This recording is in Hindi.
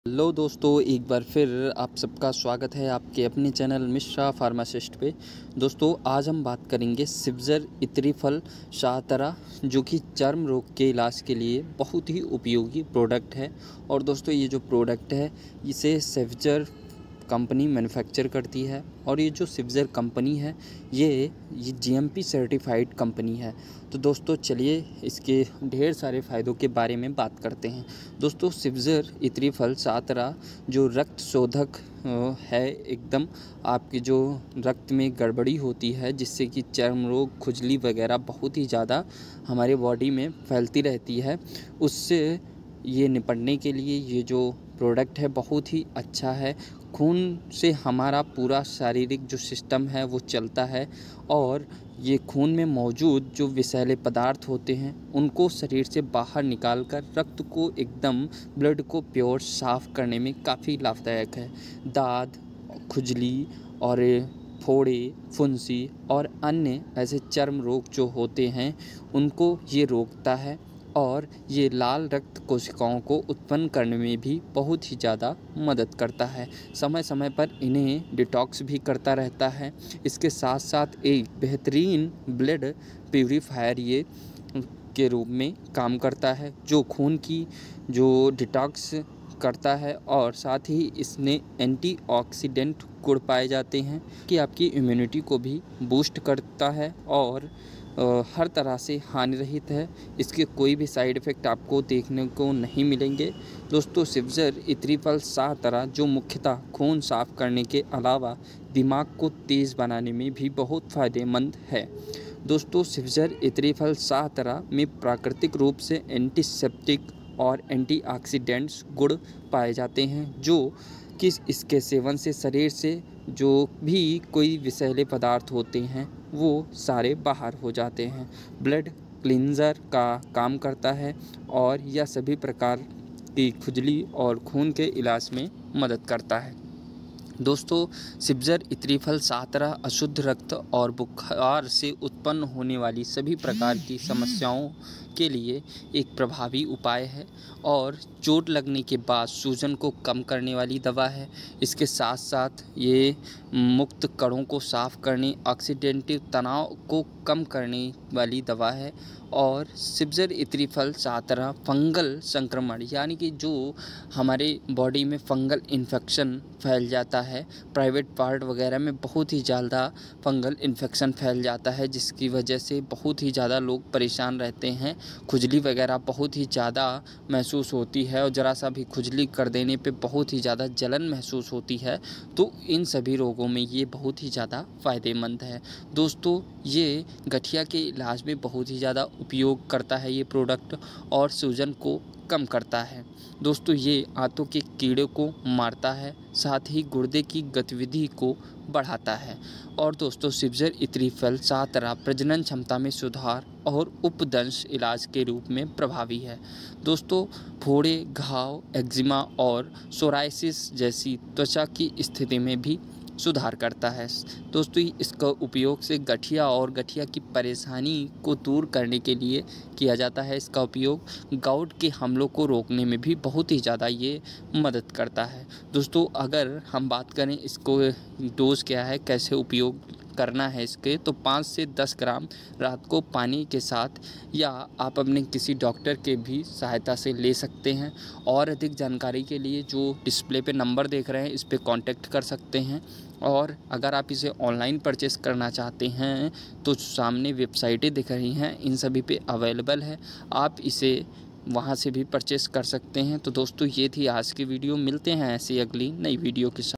हेलो दोस्तों, एक बार फिर आप सबका स्वागत है आपके अपने चैनल मिश्रा फार्मासिस्ट पे। दोस्तों, आज हम बात करेंगे सिवज़र इत्री फल शाहतरा, जो कि चर्म रोग के इलाज के लिए बहुत ही उपयोगी प्रोडक्ट है। और दोस्तों, ये जो प्रोडक्ट है इसे सिवज़र कंपनी मैन्युफैक्चर करती है। और ये जो सिवज़र कंपनी है ये जीएमपी सर्टिफाइड कंपनी है। तो दोस्तों, चलिए इसके ढेर सारे फ़ायदों के बारे में बात करते हैं। दोस्तों, सिवज़र इत्री फल शाहतरा जो रक्त शोधक है, एकदम आपकी जो रक्त में गड़बड़ी होती है जिससे कि चर्म रोग, खुजली वगैरह बहुत ही ज़्यादा हमारे बॉडी में फैलती रहती है, उससे ये निपटने के लिए ये जो प्रोडक्ट है बहुत ही अच्छा है। खून से हमारा पूरा शारीरिक जो सिस्टम है वो चलता है, और ये खून में मौजूद जो विषैले पदार्थ होते हैं उनको शरीर से बाहर निकालकर रक्त को एकदम ब्लड को प्योर साफ़ करने में काफ़ी लाभदायक है। दाद, खुजली और फोड़े, फुंसी और अन्य ऐसे चर्म रोग जो होते हैं उनको ये रोकता है, और ये लाल रक्त कोशिकाओं को उत्पन्न करने में भी बहुत ही ज़्यादा मदद करता है। समय समय पर इन्हें डिटॉक्स भी करता रहता है। इसके साथ साथ एक बेहतरीन ब्लड प्यूरीफायर ये के रूप में काम करता है, जो खून की जो डिटॉक्स करता है, और साथ ही इसमें एंटीऑक्सीडेंट गुण पाए जाते हैं कि आपकी इम्यूनिटी को भी बूस्ट करता है और हर तरह से हानि रहित है। इसके कोई भी साइड इफ़ेक्ट आपको देखने को नहीं मिलेंगे। दोस्तों, सिवज़र इत्री फल शाहतरा जो मुख्यतः खून साफ़ करने के अलावा दिमाग को तेज़ बनाने में भी बहुत फ़ायदेमंद है। दोस्तों, सिवज़र इत्री फल शाहतरा में प्राकृतिक रूप से एंटीसेप्टिक और एंटीऑक्सीडेंट्स गुण पाए जाते हैं, जो कि इसके सेवन से शरीर से जो भी कोई विषैले पदार्थ होते हैं वो सारे बाहर हो जाते हैं। ब्लड क्लींजर का काम करता है, और यह सभी प्रकार की खुजली और खून के इलाज में मदद करता है। दोस्तों, सिवज़र इत्री फल शाहतरा अशुद्ध रक्त और बुखार से उत्पन्न होने वाली सभी प्रकार की समस्याओं के लिए एक प्रभावी उपाय है, और चोट लगने के बाद सूजन को कम करने वाली दवा है। इसके साथ साथ ये मुक्त कणों को साफ़ करने, ऑक्सीडेंटिव तनाव को कम करने वाली दवा है। और सिवज़र इत्री फल शाहतरा फंगल संक्रमण, यानी कि जो हमारे बॉडी में फंगल इन्फेक्शन फैल जाता है, प्राइवेट पार्ट वगैरह में बहुत ही ज़्यादा फंगल इन्फेक्शन फैल जाता है, जिसकी वजह से बहुत ही ज़्यादा लोग परेशान रहते हैं। खुजली वगैरह बहुत ही ज़्यादा महसूस होती है, और ज़रा सा भी खुजली कर देने पे बहुत ही ज़्यादा जलन महसूस होती है। तो इन सभी रोगों में ये बहुत ही ज़्यादा फ़ायदेमंद है। दोस्तों, ये गठिया के इलाज में बहुत ही ज़्यादा उपयोग करता है ये प्रोडक्ट, और सूजन को कम करता है। दोस्तों, ये आंतों के कीड़े को मारता है, साथ ही गुर्दे की गतिविधि को बढ़ाता है। और दोस्तों, सिवज़र इत्री फल शाहतरा प्रजनन क्षमता में सुधार और उपदंश इलाज के रूप में प्रभावी है। दोस्तों, फोड़े, घाव, एक्जिमा और सोराइसिस जैसी त्वचा की स्थिति में भी सुधार करता है। दोस्तों, इसका उपयोग से गठिया और गठिया की परेशानी को दूर करने के लिए किया जाता है। इसका उपयोग गाउट के हमलों को रोकने में भी बहुत ही ज़्यादा ये मदद करता है। दोस्तों, अगर हम बात करें इसको डोज़ क्या है, कैसे उपयोग करना है इसके, तो 5 से 10 ग्राम रात को पानी के साथ, या आप अपने किसी डॉक्टर के भी सहायता से ले सकते हैं। और अधिक जानकारी के लिए जो डिस्प्ले पे नंबर देख रहे हैं इस पे कांटेक्ट कर सकते हैं। और अगर आप इसे ऑनलाइन परचेस करना चाहते हैं तो सामने वेबसाइटें दिख रही हैं, इन सभी पे अवेलेबल है, आप इसे वहाँ से भी परचेस कर सकते हैं। तो दोस्तों, ये थी आज की वीडियो। मिलते हैं ऐसी अगली नई वीडियो के साथ।